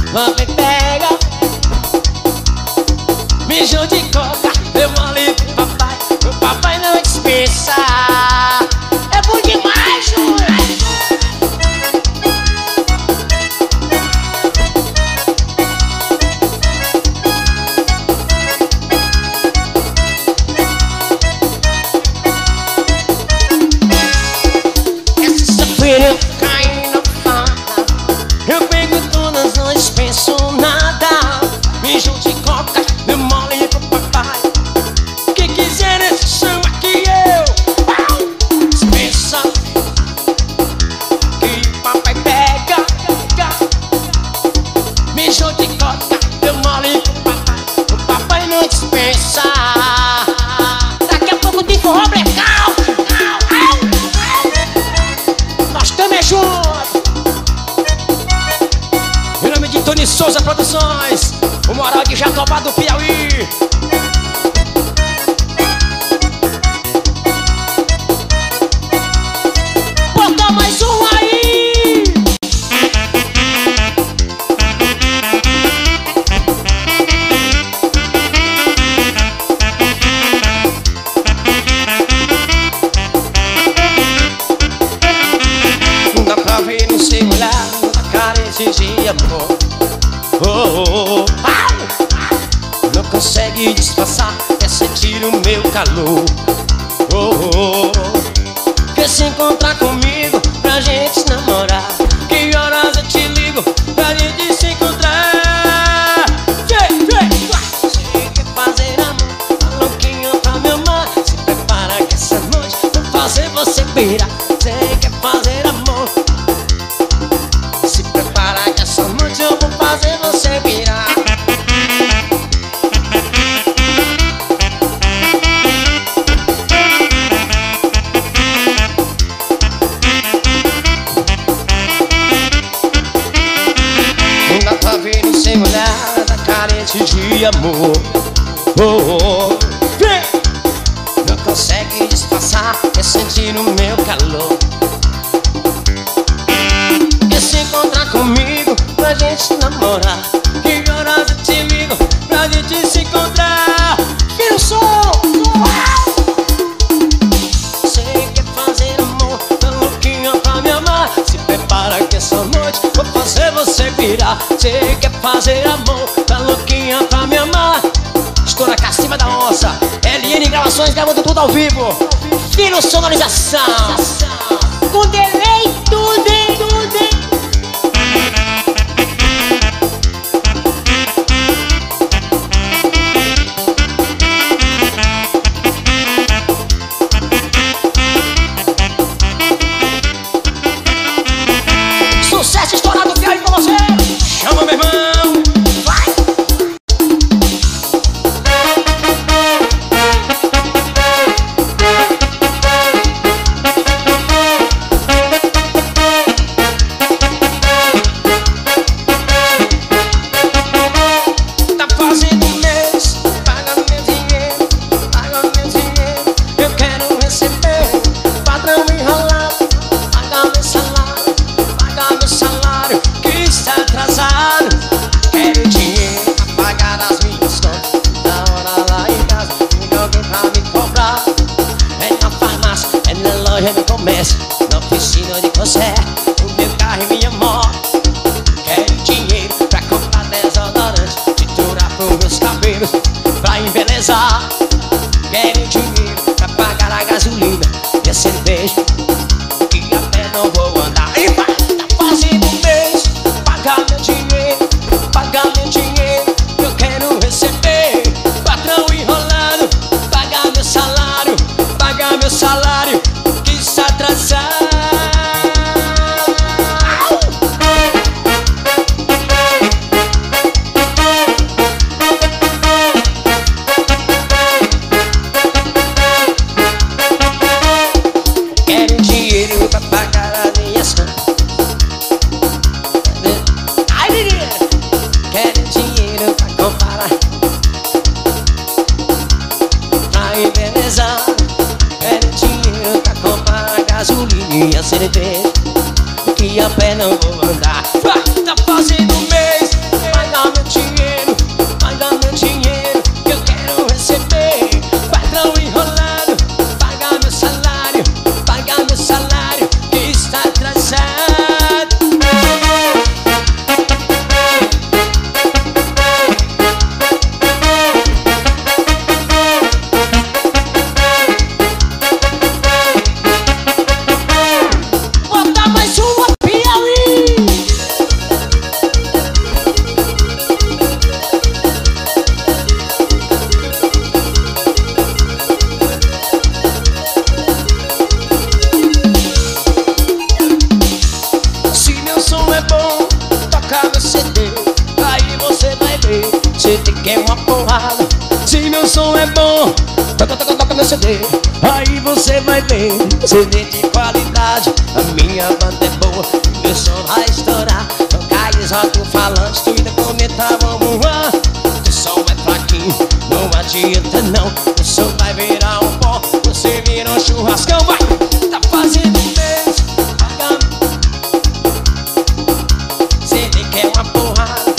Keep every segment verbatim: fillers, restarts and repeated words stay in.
papai pega. Beijo de coca, eu mole pro papai. O papai não dispensa. É bom demais, Júlia. Essa sexta-feira eu caí na farra. Eu pego todas, não dispenso nada. Beijo de coca, eu mole pro papai. Que quiser chama que eu dispensa. Que o papai pega. Beijo de coca, eu mole pro papai. O papai não dispensa. Daqui a pouco tem forró legal. Nós também juntos. Em nome de Tony Souza Produções, o Moral de Jatobá do Piauí. Bota mais um aí. Não dá pra ver no seu olhar, na cara de amor. Oh, oh, oh. Não consegue disfarçar, é sentir o meu calor. Oh, oh, oh. Quer se encontrar comigo pra gente namorar? Que horas eu te ligo pra gente se encontrar? Você quer fazer amor, tá louquinho pra me amar? Se prepara que essa noite vou fazer você pirar. Você quer fazer amor? Se prepara que essa noite eu vou fazer você virar. Não dá pra ver no seu olhar, tá carente de amor. Oh, oh, oh. Não consegue disfarçar, é sentir o meu calor. Quer se encontrar comigo pra gente namorar? Que horas eu te ligo pra gente se encontrar? Vira o som! Você quer fazer amor, tá louquinha pra me amar? Se prepara que essa noite vou fazer você virar. Você quer fazer amor, tá louquinha pra me amar? Estou na cacima da onça, L N Gravações, gravando tudo ao vivo. Vira sonorização, com delay, tudo, tudo, hein? Sucesso estourado, Piauí com você. Chama, meu irmão. Vai. Tá fazendo um mês, paga meu dinheiro, paga meu dinheiro. Eu quero receber, padrão enrolado, paga meu salário, paga meu salário que está atrasado. Quero dinheiro pra pagar as minhas contas, na hora lá em casa tem alguém pra me cobrar. É na farmácia, é na loja, no comércio, na oficina de conserto, o meu carro e minha moto. Quero dinheiro pra comprar desodorante, tintura pros meus cabelos, pra embelezar. Quero dinheiro pra pagar a gasolina e a cerveja, que a pé não vou andar. E vai, tá fazendo um mês, paga meu dinheiro, paga meu dinheiro. Eu quero receber, patrão enrolado, paga meu salário, paga meu salário que está atrasado. Quero dinheiro pra pagar as minhas contas. Ai, menina! Quero dinheiro pra comprar, pra embelezar. Quero dinheiro pra comprar a gasolina e a cerveja, que a pé não vou andar. Vai, tá fazendo um mês, C D quer uma porrada. Se meu som é bom, toca, toca, toca meu C D. Aí você vai ver, C D de qualidade. A minha banda é boa, meu som vai estourar. Toca e roda o falante, tu ainda comenta, vamos lá. O som é fraquinho, não adianta não. O som vai virar um pó, você vira um churrascão. Vai, tá fazendo mês, paga. C D quer uma porrada.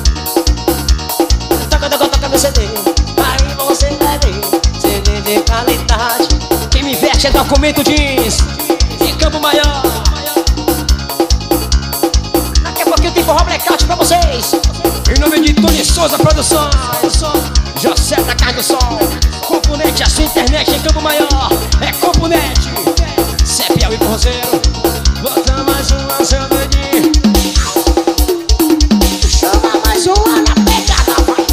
Toca, toca, toca meu C D. Aí você vai ver, C D de qualidade. Quem me veste é documento jeans de Campo Maior. Daqui a pouquinho tem forró blackout pra vocês. Em nome de Tony Souza Produções, José da Carne do Sol, Componente, a sua internet em Campo Maior. É Componente, Cepiel e Forrozeiro. Bota mais uma, seu dedinho. Chama mais uma na pegada, vai.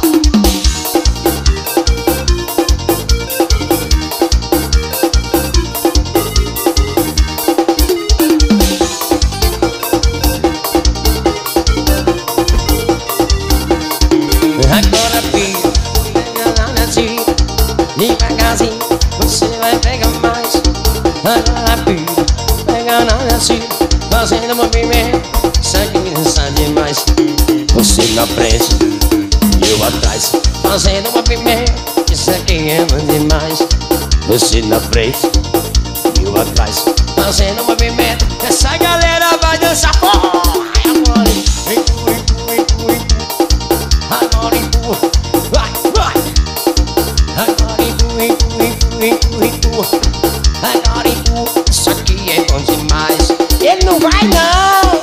Agora filho, pega na tia, devagarzinho, você vai pegar mais. Agora filho, pega na tia, fazendo movimento, isso aqui cansa demais. Você na frente, eu atrás, fazendo movimento, isso aqui é demais. Você na frente, eu atrás, fazendo movimento, essa galera vai dançar forró. Agora empurra, empurra, empurra, empurra. Agora empurra, vai, vai. Agora empurra, empurra, empurra, empurra, empurra. Agora empurra, isso aqui é bom demais. Ele não vai não.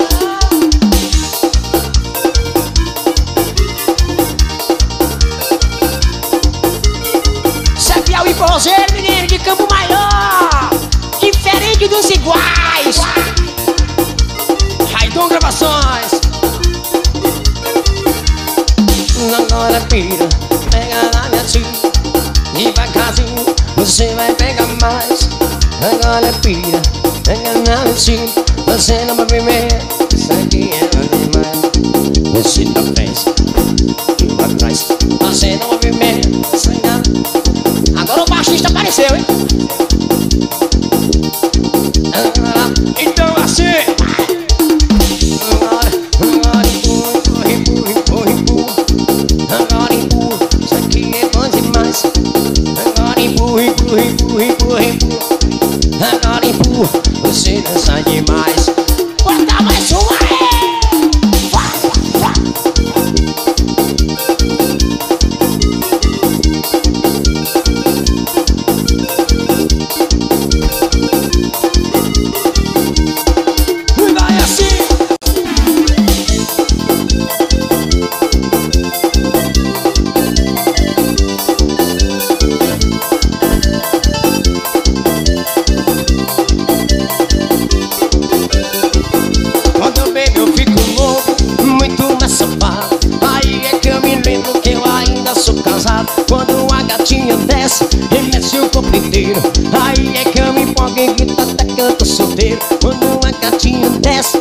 Cepiel e Forrozeiro, menino de Campo Maior. Diferente dos iguais. Raidon Gravações. Agora pira, pega na minha tia, devagarzinho, você vai pegar mais. Agora pira, pega na minha tia, você não vai primeiro, isso aqui é demais. Você na frente, eu atrás, você não vai primeiro, isso aqui é... Agora o baixista apareceu, hein? Agora, então assim. Agora, agora empurra, empurra, empurra, empurra. Agora empurra, isso aqui é bom demais. Agora empurra, empurra, empurra, empurra, empurra. Agora empurra, você dança demais. Bota mais uma aí. Vai, vai. E vai assim. Quando eu bebo eu fico louco, muito mais safado. Aí é que eu me lembro que eu ainda sou casado. Quando a gatinha desce e mexe o corpo inteiro, aí é que eu me empolgo e grito até que eu tô solteiro. Quando a gatinha desce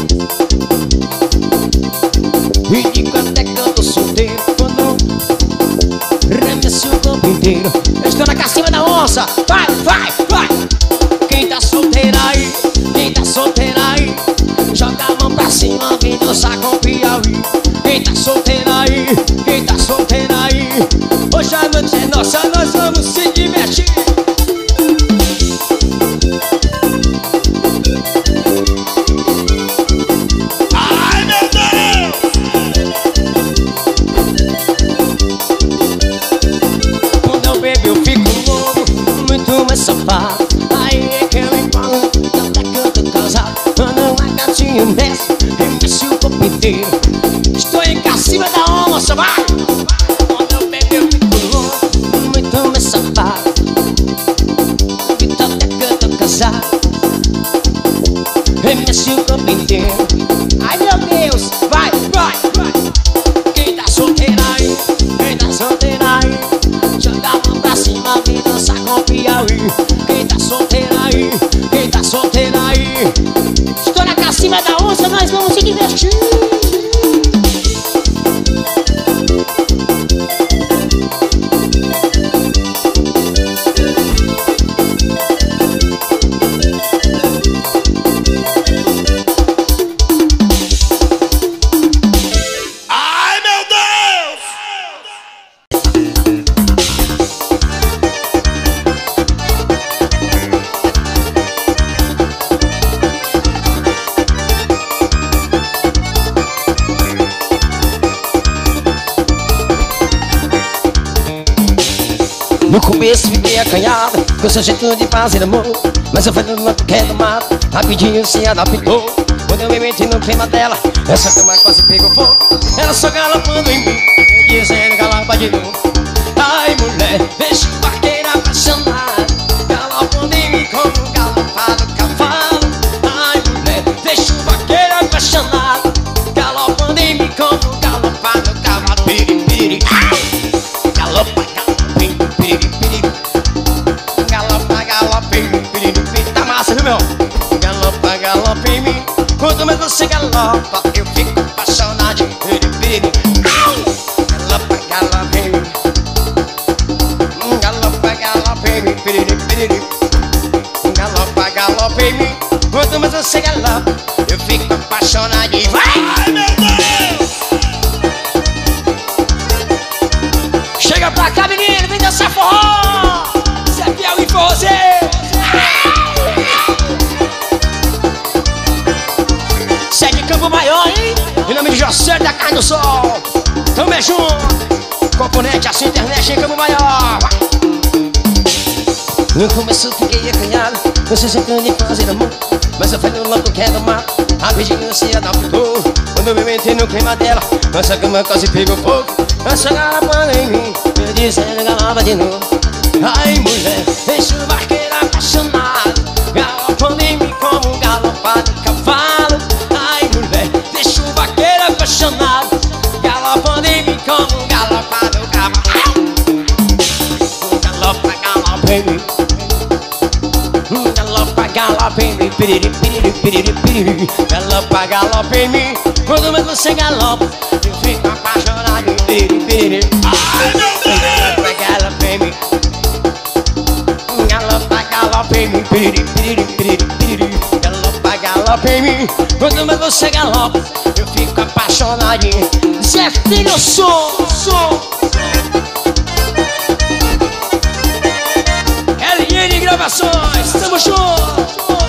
e digo até que eu tô solteiro. Quando remece o corpo inteiro, eu estou na cacima da onça. Vai, vai, vai. Quem tá solteiro aí, quem tá solteiro aí, joga a mão pra cima, vem dançar com o Piauí. Quem tá solteiro aí, quem tá solteiro aí, hoje a noite é nossa, nós vamos se divertir. Ai meu Deus! Quando eu bebo eu fico louco, muito mais safado. Aí é que eu me empolgo, até que eu tô casado. Quando a gatinha desce e mexe o corpo inteiro, estou em cima da onça, vai! Quando eu bebo eu fico louco, muito mais safado. Grito até que eu tô casado, e mexe o corpo inteiro. Ai meu Deus, vai, vai, vai. Quem tá solteiro aí, quem tá solteiro aí, joga a mão pra cima, vem dançar com o Piauí. Quem tá solteiro aí, quem tá solteiro aí, estou na cacima da onça, nós vamos se divertir. começo fiquei acanhado com seu jeito de fazer amor, mas eu fui no louco que é do mato, rapidinho se adaptou. Quando eu me meti no clima dela, essa cama quase pegou fogo. Ela só galopando em mim, dizendo galopa de novo. Ai mulher, deixa o vaqueiro apaixonado, galopando em mim como um galopado cavalo. Ai mulher, deixa o vaqueiro apaixonado, galopando em mim como um galopado cavalo. Piri, piri, galopa, galopa, piri, piri, piri. Galopa, galopa, piri, piri, piri. Tá massa, viu meu? Galopa, galopa em mim. Quanto mais você galopa, eu fico apaixonado. Piri, piri. Galopa, galopa em mim. Galopa, galopa em mim. Piri, piri. Galopa, galopa em mim. Quanto mais você galopa, eu fico apaixonado. Vai! Ai, meu Deus! Chega pra cá, menino, vem dançar forró. Zé Piau e forrozeiro. Segue Campo Maior, hein? Em nome de José da Carne do Sol. Tamo é junto. Componente, assim, internet em Campo Maior. No começo fiquei acanhado, você sentando de fazer amor, mas eu fui no louco que é do mar, rapidinho se adaptou. Quando eu me meti no clima dela, nossa cama quase pegou fogo. Essa galopando em mim, eu dizendo galopa de novo. Ai mulher, deixa o vaqueiro apaixonado, galopando em mim como um galopado cavalo. Ai mulher, deixa o vaqueiro apaixonado, galopando em mim como um galopado cavalo. Galopa, galopa em mim. Galopa, galopa em mim. Piriri, piriri, piriri, piriri. Galopa, galopa em mim. Quando mais você galopa, eu fico apaixonado. Piriri, piriri. Ai, meu Deus! Galopa, galopa em mim. Galopa, galopa em mim. Piriri, piriri, piriri, piriri. Galopa, galopa em mim. Quando mais você galopa, eu fico apaixonado. Zé Filho, som, som. L N Gravações, tamo junto.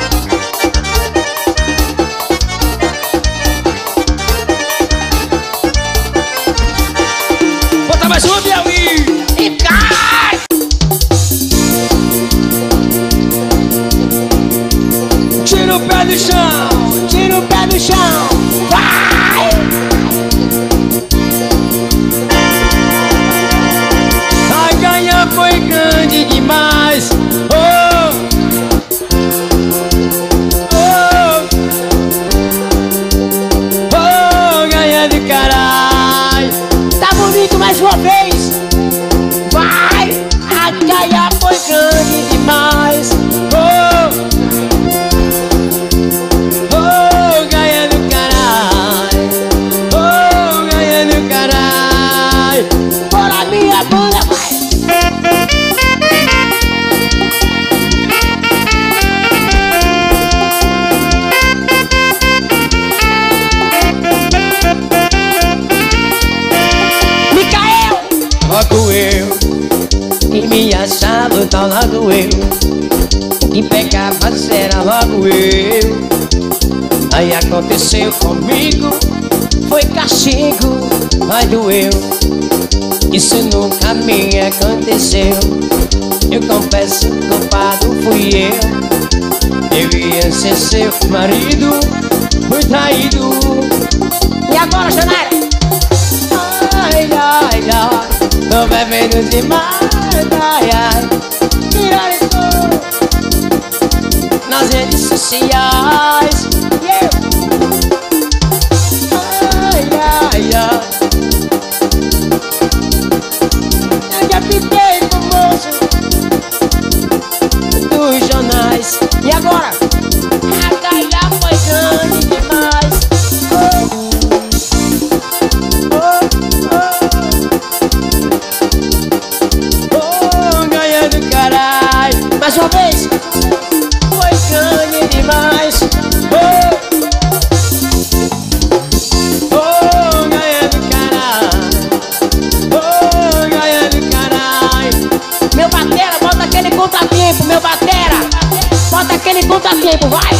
Bota mais uma, Piauí. E cai. Tira o pé do chão, tira o pé do chão. Vai! A ganha foi grande demais. Oh, oh, oh, ganha de caralho. Tá bonito mais uma vez. Vai! A ganha foi grande demais. Oh, oh, ganha do caralho. Oh, ganha do caralho. Bora minha banda, vai! Logo eu, que me achava tão logo eu, que pegava será logo eu. Aí aconteceu comigo, foi castigo, mas doeu. Isso nunca me aconteceu. Eu confesso, culpado fui eu. Eu ia ser seu marido, fui traído. E agora, Janara? Ai, ai, ai. Tô bebendo demais, ai, ai. Viralizou nas redes sociais. Yeah. Ai, ai, ai. Eu já fiquei famoso dos jornais. E agora? A gaia foi grande demais. Oh. Mais uma vez, foi grande demais. Oh, oh, ganha do caralho. Oh, ganha do caralho. Meu batera, bota aquele contratempo. Meu batera, bota aquele contratempo, vai.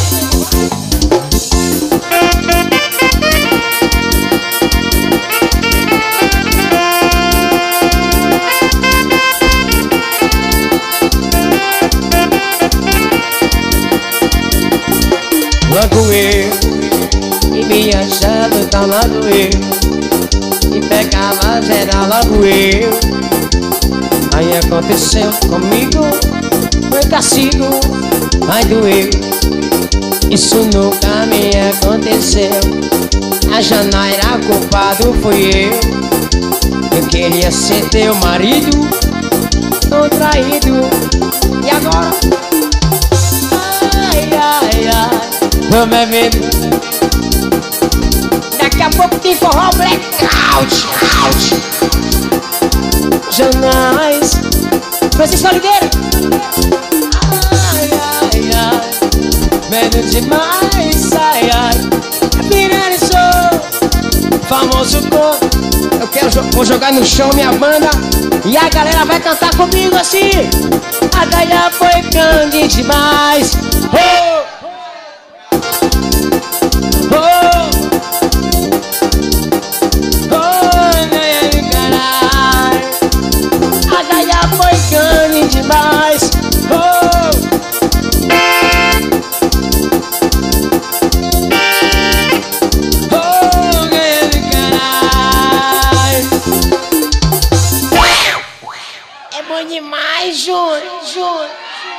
então logo eu, e pegava geral logo eu. Aí aconteceu comigo, foi castigo, ai doeu. Isso nunca me aconteceu. A Janaína, culpado fui eu. Eu queria ser teu marido, tô traído. E agora? Ai, ai, ai, tô bebendo. Daqui a pouco tem forró blackout. Janais, Francisco Oliveira. Ai, ai, ai, medo demais, ai, ai. Pirani sou famoso com. Eu quero, vou jogar no chão minha banda e a galera vai cantar comigo assim. A Gaia foi grande demais. Oh! Oh! Oh, Gaia do caralho. A Gaia foi grande demais. Oh! Oh, Gaia do caralho. É bom demais, Júnior, Júnior.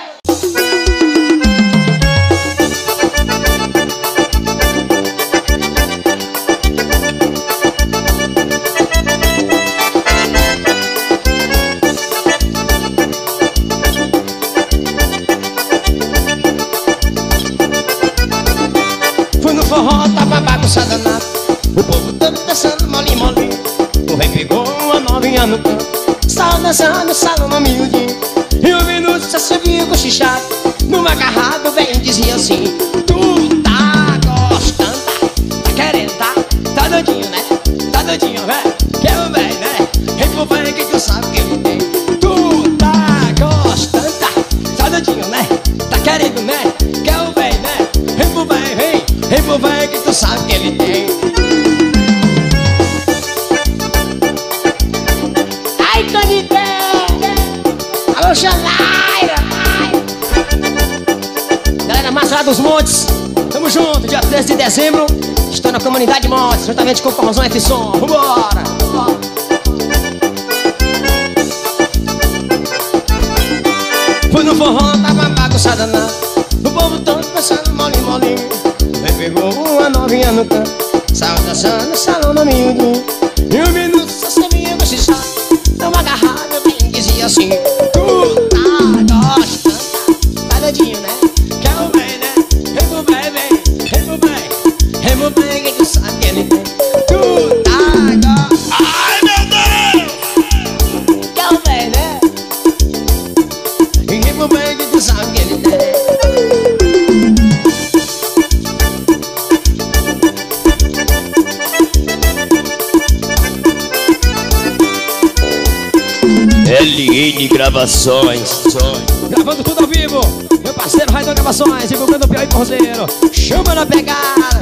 Fui no forró, tava bagunçada nada. O povo todo dançando molinho, molinho. O rei pegou uma novinha no canto, estava dançando no salão humilde. E o minuto já subiu cochichado. Numa agarrada o velho dizia assim: tu tá gostando, tá querendo, tá? Tá doidinho, né? Tá doidinho, velho? Que é o velho, né? Rei pro velho que tu sabe que ele tem. Tu tá gostando, tá? Tá doidinho, né? Tá querendo, né? Que é o velho, né? Rei pro velho, vem. Rei pro velho que tu sabe que ele tem. Ai, Canité! Alô, Janaína! Galera massa lá dos Montes, tamo junto, dia treze de dezembro. Estou na comunidade Montes, juntamente com o Formosão F-Som. Vambora! Fui no forró, tava bagunçada nada. O povo todo dançando molinho, molinho. Aí pegou uma novinha no canto, saiu dançando no salão no miúdo. E um minuto só sabia cochichar. Tão agarrado, bem dizia assim: tu tá gostando, tá doidinho, né? Que é o bem, né? Remo bem, bem, remo bem, remo bem, que tu sabe que ele tem. Tu tá gostando. Ai, meu Deus! Que é o bem, né? E remo bem, que tu sabe que ele tem. L N Gravações. Gravando tudo ao vivo, meu parceiro Raidão Gravações, divulgando o Piauí Forrozeiro. Chama na pegada.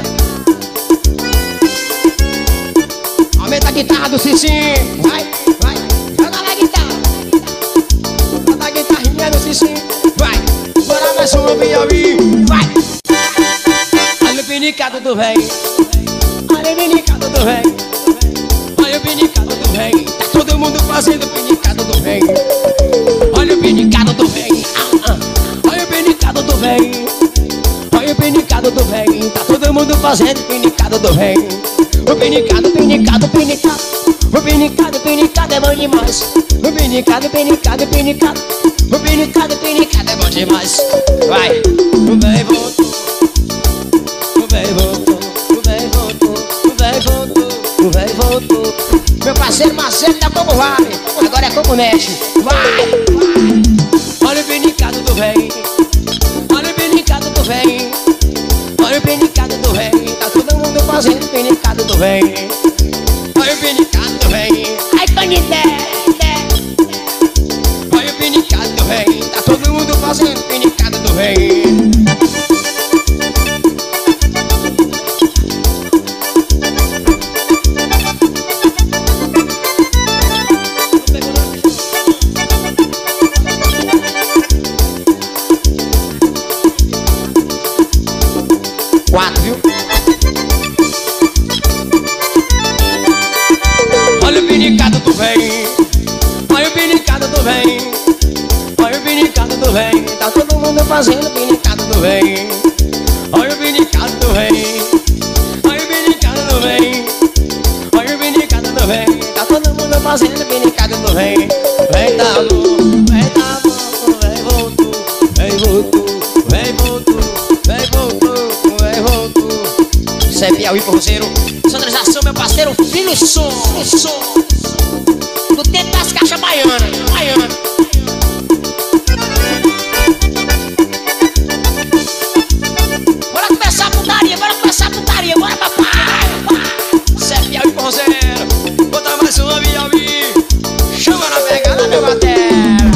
Aumenta a guitarra do Cicinho. Vai, vai, joga na guitarra. Bota a guitarrinha do Cicinho. Vai, bora mais uma Piauí. Vai. Olha o pinicado do véi. Olha o pinicado do véi. Olha o pinicado do véi. Tá todo mundo fazendo o pinicado do véi. Olha o pinicado do véi. Ah, ah. Olha o pinicado do véi. Olha o pinicado do véi. Tá todo mundo fazendo o pinicado do véi. O pinicado, pinicado, pinicado. O pinicado, pinicado é bom demais. O pinicado, pinicado, pinicado. O pinicado, pinicado é bom demais. Vai. O véi voltou. O véi voltou. O véi voltou. O véi voltou. O véi voltou. Meu parceiro Marcelo da Como Vale, agora é Como Mexe. Vai! Olha o pinicado do véi. Olha o pinicado do véi. Olha o pinicado do véi. Tá todo mundo fazendo o pinicado do véi. Olha o pinicado do véi. Ai, Canité! Olha o pinicado do véi. Tá todo mundo fazendo o pinicado do véi. Quatro, viu? o pinicado do velho. Olha o pinicado do velho. Olha o pinicado do velho. Tá todo mundo fazendo pinicado do velho. Olha o pinicado do velho. Olha o pinicado do velho. Olha o pinicado do velho. Tá todo mundo fazendo pinicado do velho. Vem tá bom, vem tá bom, vem voltou, vem voltou, vem voltou, vem voltou, vem voltou. Isso é Piauí, forrozeiro. Sonorização, meu parceiro, filho som, som. Do tempo das caixas baianas, baiana. Bora começar a putaria, bora começar a putaria, bora papai. Isso é Piauí, forrozeiro. Bota mais uma Piauí. Chama na pegada, meu batera.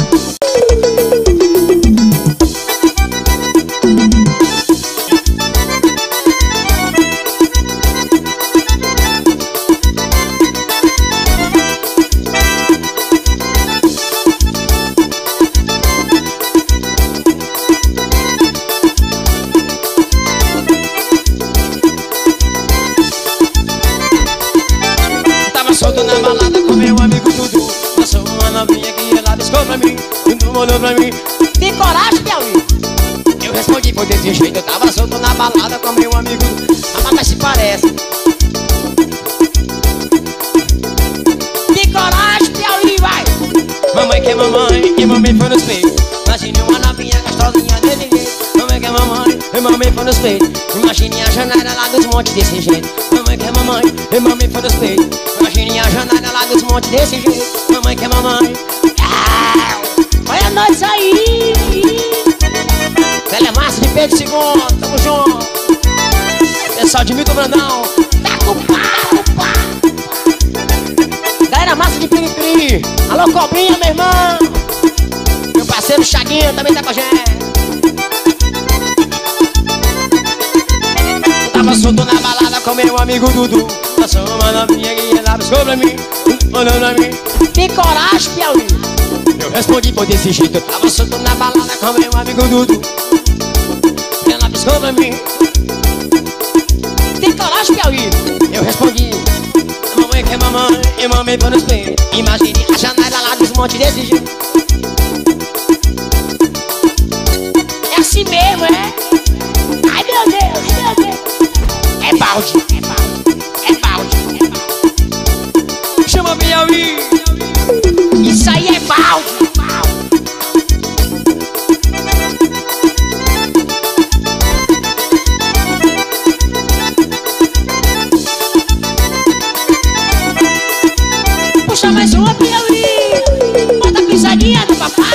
Solto na balada com meu amigo Dudu. Passou uma novinha que ela piscou pra mim. Dudu olhou pra mim. Tem coragem, Piauí? Eu respondi, foi desse jeito. Eu tava solto na balada com meu amigo Dudu. A mamãe se parece. Tem coragem, Piauí, vai! Mamãe que é mamãe, e mamãe foi nos peitos. Imagine uma novinha gostosinha desse jeito. Mamãe que é mamãe, e mamãe foi nos peitos. Imagine a janela lá dos montes desse jeito. Mamãe que é mamãe, e mamãe foi nos peitos. Imagine a janela lá dos montes desse jeito. Mamãe que é mamãe. Ah, olha nós aí. Telemassa de Pedro segundo, tamo junto. Pessoal de Milton Brandão. Tá com pau, pau. Galera massa de Piripiri. Alô, Cobrinha, meu irmão. Meu parceiro Chaguinho também tá com a gente. Eu tava solto na balada com meu amigo Dudu. Passou uma novinha que ela piscou pra mim. Olhou pra mim. Tem coragem, Piauí? Eu respondi, foi desse jeito. Eu tava solto na balada com meu amigo Dudu. Ela piscou pra mim. Tem coragem, Piauí? Eu respondi. Mamãe que é mamãe, e mamãe foi nos peitos. Imagine a janela lá dos montes desse jeito. É assim mesmo, é? Ai, meu Deus, meu Deus. É balde, é balde, é balde, é balde. Chama Piauí. Isso aí é balde, balde. Puxa mais uma, Piauí. Bota a pisadinha do papai.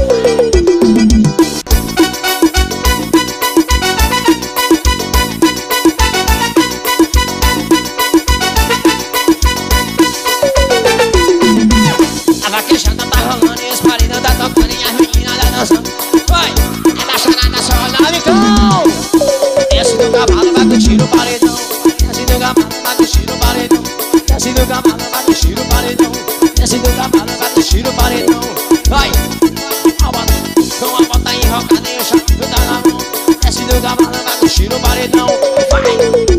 A vaquejada tá rolando e os paredão tá tocando e as meninas tá dançando. Vai, é da charada só na amigão. Desce do cavalo, vai curtir o paredão. Desce do cavalo, vai curtir o paredão. Desce do cavalo, vai curtir o paredão. Desce do cavalo, vai curtir o paredão. Vai, com a bota enrocada e o chato tá na mão. Desce do cavalo, vai curtir o paredão. Vai!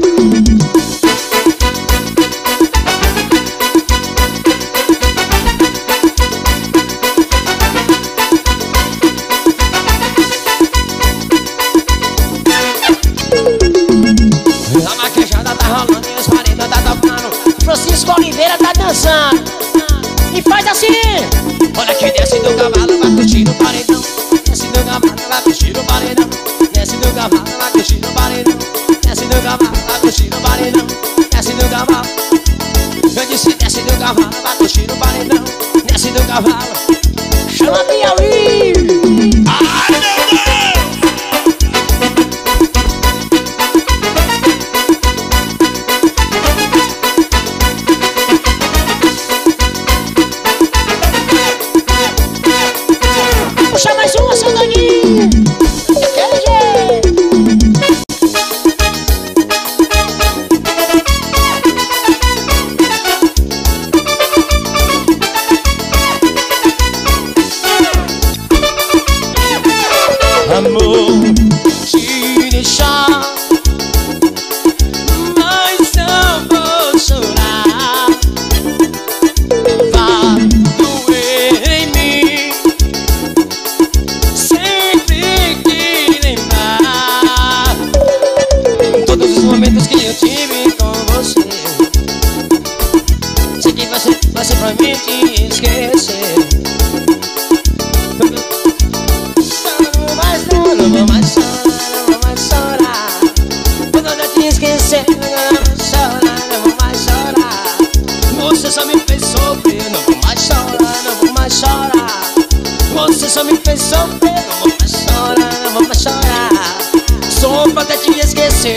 A maquejada tá rolando e os paredão tá tocando. Francisco Oliveira tá dançando. E faz assim. Olha que desce do cavalo, vai curtir o paredão. Desce do cavalo, vai curtir o paredão. Desce do cavalo, vai curtir o paredão. Desce do cavalo, vai curtir o paredão. Desce do cavalo. Eu disse desce do cavalo, vai curtir o paredão. Desce do cavalo. Chama Piauí. Ai, meu Deus. Puxa mais uma, seu Daninho. Daquele jeito. vou poder te esquecer.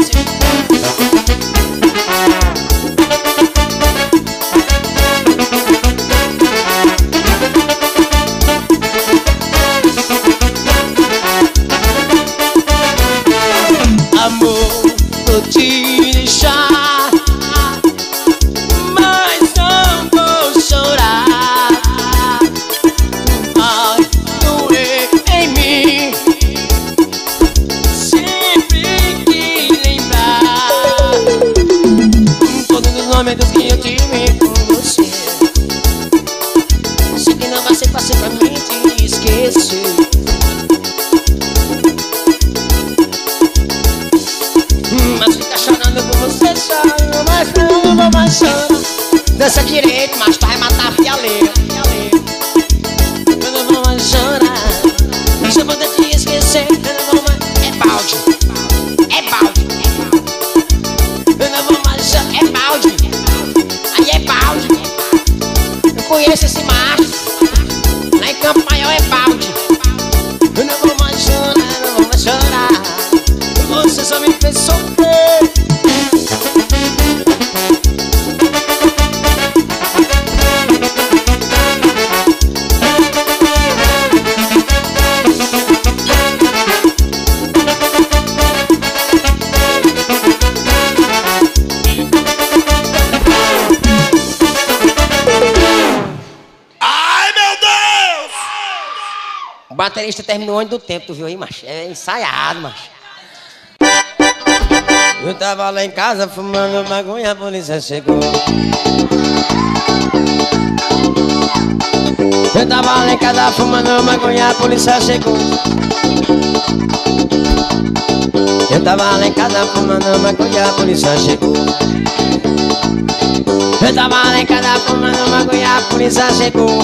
Amor, vou te deixar, mas não vou chorar. Vai doer em mim sempre que lembrar todos os momentos que eu tive com você. Sei que não vai ser fácil pra mim te esquecer. Mas fica chorando por você, chora, mas não vou mais chorar. Dança direito, mas tu vai matar a fialeira. Eu não vou mais chorar. Se eu puder te esquecer, eu não vou mais. É balde, é balde, é balde. Eu não vou mais chorar, é balde. Aí é balde. Eu conheço esse macho. Lá em Campo Maior é balde. Eu não vou mais chorar, eu não vou mais chorar. Você só me fez sofrer. Ai, meu Deus! O baterista terminou antes do tempo, tu viu aí, macho? É ensaiado, macho. Eu tava lá em casa fumando maconha, a polícia chegou. Eu tava lá em casa fumando maconha, a polícia chegou. Eu tava lá em casa fumando maconha, a polícia chegou. Eu tava lá em casa fumando maconha, a polícia chegou.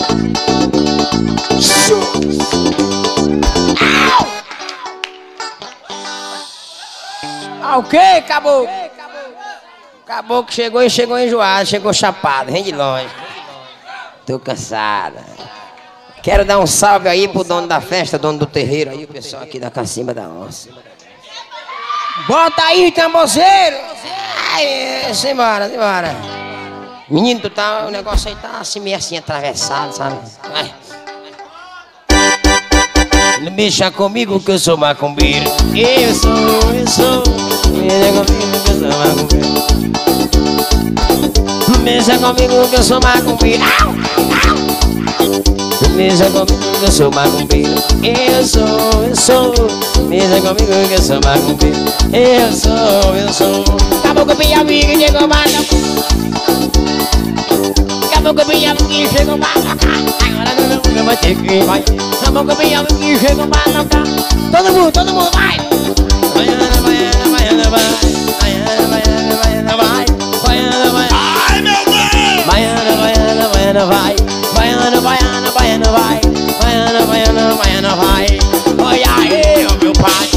Ah, o que? Acabou. Acabou que chegou e chegou enjoado, chegou chapado, vem de longe. Tô cansada. Quero dar um salve aí pro dono da festa, dono do terreiro aí, o pessoal aqui da Cacimba da Onça. Bota aí, tambozeiro! Ai, simbora, simbora. Menino, tu tá, o negócio aí tá assim, meio assim, atravessado, sabe? Vai. Não mexa comigo que eu sou macumbeiro. Eu sou, eu sou. Mexa comigo que eu sou macumbeiro. Não mexa comigo que eu sou macumbeiro. Não mexa comigo que eu sou macumbeiro. Eu sou, eu sou. Mexa comigo que eu sou macumbeiro. Eu sou, eu sou. Acabou com o Piauí que chegou mais. Acabou com o Piauí que chegou mais. Agora todo mundo vai ter que vai. Acabou com o Piauí que chegou mais. Todo mundo, todo mundo vai. Baiana, baiana, baiana, vai. Baiana, baiana, baiana, vai. Baiana, baiana. Ai, meu Deus! Baiana, baiana, baiana, vai. Baiana, baiana, baiana, vai. Baiana, baiana, baiana, vai. Olha aí, meu pai.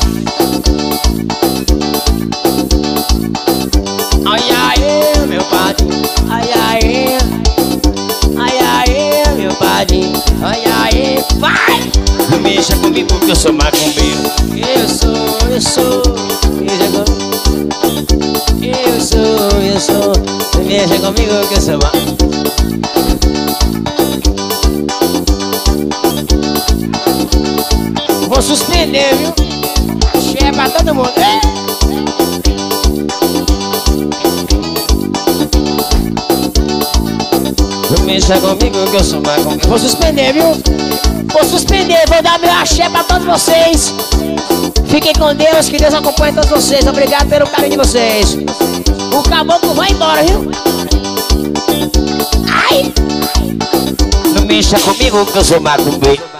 Olha aí, meu pai. Olha aí. Olha aí, meu pai. Olha aí, vai. Não mexa comigo que eu sou macumbeiro. Eu sou, eu sou. Mexa comigo. Eu sou, eu sou. Não mexa comigo que eu sou macumbeiro. Vou suspender, viu? Cheia pra todo mundo. Ei! Não mexa comigo que eu sou macumbeiro. Vou suspender, viu? Vou suspender, vou dar meu axé pra todos vocês. Fiquem com Deus, que Deus acompanhe todos vocês. Obrigado pelo carinho de vocês. O caboclo vai embora, viu? Ai! Não mexa comigo que eu sou macumbeiro.